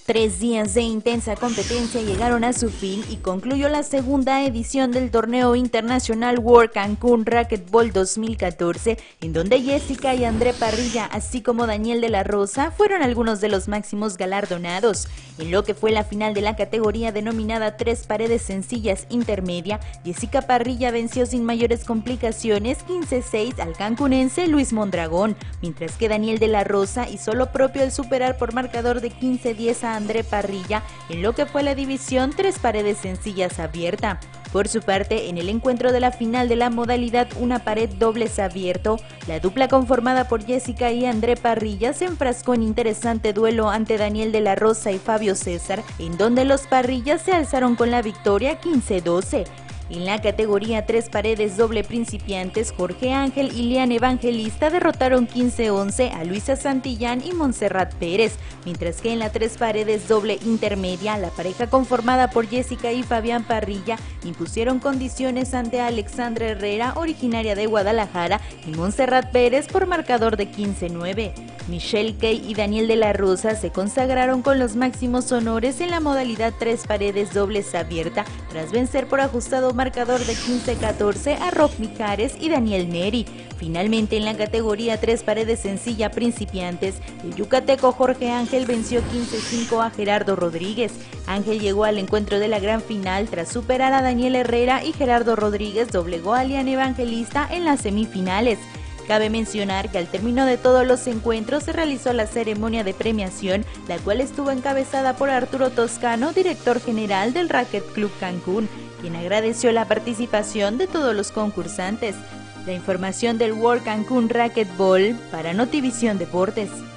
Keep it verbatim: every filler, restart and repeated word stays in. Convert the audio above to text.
Tres días de intensa competencia llegaron a su fin y concluyó la segunda edición del torneo internacional World Cancún Racquetball dos mil catorce, en donde Jessica y André Parrilla, así como Daniel de la Rosa, fueron algunos de los máximos galardonados. En lo que fue la final de la categoría denominada Tres Paredes Sencillas Intermedia, Jessica Parrilla venció sin mayores complicaciones quince seis al cancunense Luis Mondragón, mientras que Daniel de la Rosa hizo lo propio al superar por marcador de quince diez a André Parrilla en lo que fue la división Tres Paredes Sencillas Abierta. Por su parte, en el encuentro de la final de la modalidad Una Pared Dobles Abierto, la dupla conformada por Jessica y André Parrilla se enfrascó en interesante duelo ante Daniel de la Rosa y Fabio César, en donde los Parrillas se alzaron con la victoria quince doce. En la categoría Tres Paredes Doble Principiantes, Jorge Ángel y Lian Evangelista derrotaron quince once a Luisa Santillán y Montserrat Pérez, mientras que en la Tres Paredes Doble Intermedia, la pareja conformada por Jessica y Fabián Parrilla impusieron condiciones ante Alexandra Herrera, originaria de Guadalajara, y Montserrat Pérez por marcador de quince nueve. Michelle Kay y Daniel de la Rosa se consagraron con los máximos honores en la modalidad Tres Paredes Dobles Abierta, tras vencer por ajustado marcador de quince catorce a Rob Mijares y Daniel Neri. Finalmente, en la categoría Tres Paredes Sencilla Principiantes, el yucateco Jorge Ángel venció quince cinco a Gerardo Rodríguez. Ángel llegó al encuentro de la gran final tras superar a Daniel Herrera, y Gerardo Rodríguez doblegó a Lian Evangelista en las semifinales. Cabe mencionar que al término de todos los encuentros se realizó la ceremonia de premiación, la cual estuvo encabezada por Arturo Toscano, director general del Racquet Club Cancún, quien agradeció la participación de todos los concursantes. La información del World Cancún Racquetball para Notivisión Deportes.